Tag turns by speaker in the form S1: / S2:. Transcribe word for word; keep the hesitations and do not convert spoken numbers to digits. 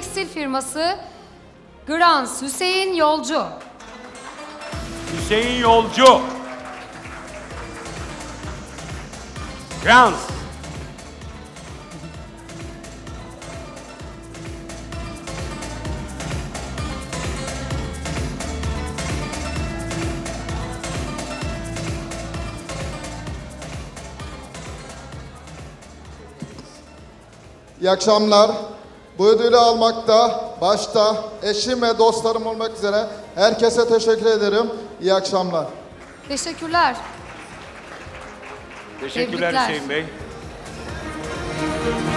S1: tekstil firması Grans Hüseyin Yolcu.
S2: Hüseyin Yolcu. Grans.
S3: İyi akşamlar. Bu ödülü almakta başta eşim ve dostlarım olmak üzere herkese teşekkür ederim. İyi akşamlar.
S1: Teşekkürler.
S2: Teşekkürler
S1: Tebrikler.
S2: Hüseyin Bey.